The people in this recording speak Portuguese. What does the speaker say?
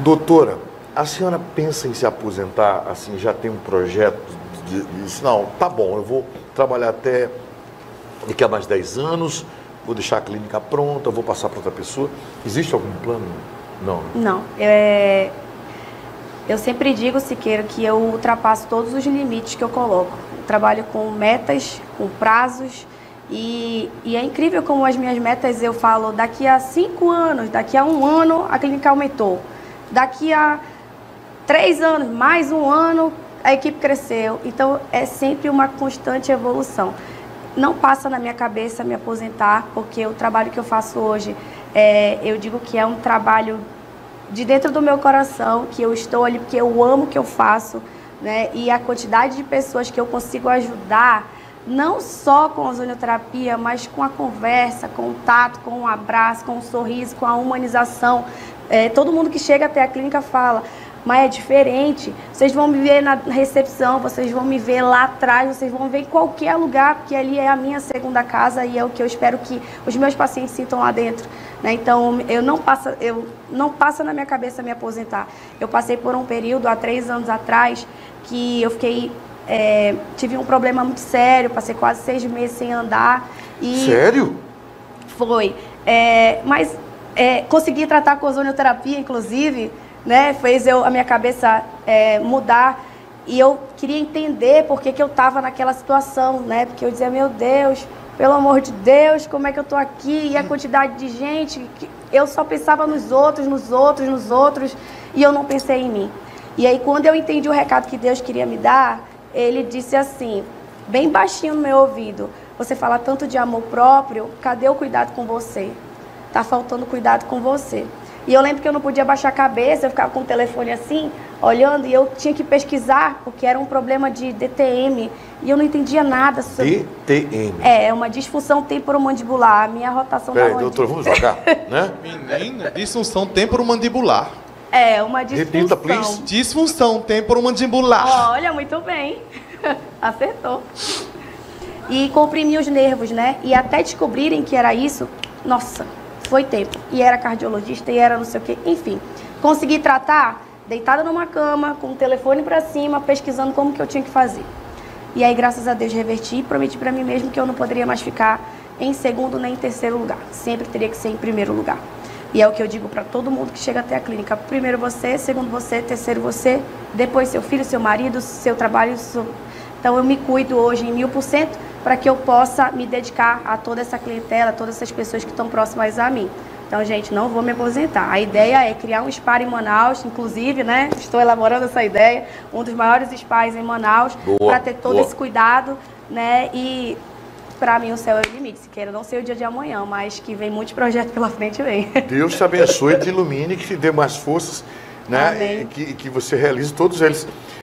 Doutora, a senhora pensa em se aposentar, assim, já tem um projeto de não, tá bom, eu vou trabalhar até daqui a mais 10 anos, vou deixar a clínica pronta, vou passar para outra pessoa. Existe algum plano? Não. Não. Eu sempre digo, Siqueira, que eu ultrapasso todos os limites que eu coloco. Eu trabalho com metas, com prazos, e é incrível como as minhas metas eu falo, daqui a 5 anos, daqui a 1 ano a clínica aumentou. Daqui a 3 anos, mais 1 ano, a equipe cresceu. Então, é sempre uma constante evolução. Não passa na minha cabeça me aposentar, porque o trabalho que eu faço hoje, eu digo que é um trabalho de dentro do meu coração, que eu estou ali porque eu amo o que eu faço, né? E a quantidade de pessoas que eu consigo ajudar, não só com a ozonioterapia, mas com a conversa, com o tato, com o abraço, com o sorriso, com a humanização. Todo mundo que chega até a clínica fala, mas é diferente, vocês vão me ver na recepção, vocês vão me ver lá atrás, vocês vão ver em qualquer lugar, porque ali é a minha segunda casa e é o que eu espero que os meus pacientes sintam lá dentro, né? Então, não passa na minha cabeça me aposentar. Eu passei por um período, há 3 anos atrás, que eu fiquei, tive um problema muito sério, passei quase 6 meses sem andar. E sério? Foi. Mas consegui tratar com ozonioterapia, inclusive, né, fez a minha cabeça mudar, e eu queria entender por que eu estava naquela situação, né, porque eu dizia, meu Deus, pelo amor de Deus, como é que eu estou aqui, e a quantidade de gente, eu só pensava nos outros, e eu não pensei em mim. E aí, quando eu entendi o recado que Deus queria me dar, ele disse assim, bem baixinho no meu ouvido, você fala tanto de amor próprio, cadê o cuidado com você? Tá faltando cuidado com você. E eu lembro que eu não podia baixar a cabeça, eu ficava com o telefone assim, olhando, e eu tinha que pesquisar, porque era um problema de DTM, e eu não entendia nada sobre... DTM? É uma disfunção temporomandibular, a minha rotação da mandíbula. Doutor, vamos devagar, né? Menina, disfunção temporomandibular. Uma disfunção. Repita, please. Disfunção temporomandibular. Olha, muito bem. Acertou. E comprimi os nervos, né? E até descobrirem que era isso, nossa... Foi tempo. E era cardiologista, e era não sei o quê. Enfim, consegui tratar deitada numa cama, com o telefone pra cima, pesquisando como que eu tinha que fazer. E aí, graças a Deus, reverti e prometi pra mim mesmo que eu não poderia mais ficar em segundo nem em terceiro lugar. Sempre teria que ser em primeiro lugar. E é o que eu digo pra todo mundo que chega até a clínica. Primeiro você, segundo você, terceiro você, depois seu filho, seu marido, seu trabalho. Então, eu me cuido hoje em 1000%, para que eu possa me dedicar a toda essa clientela, a todas essas pessoas que estão próximas a mim. Então, gente, não vou me aposentar. A ideia é criar um spa em Manaus, inclusive, né? Estou elaborando essa ideia, um dos maiores spas em Manaus, para ter todo esse cuidado, né? E para mim o céu é o limite, Siqueira. Não sei o dia de amanhã, mas que vem muitos projetos pela frente, vem. Deus te abençoe, te ilumine, que te dê mais forças, né? Amém. Que você realize todos eles.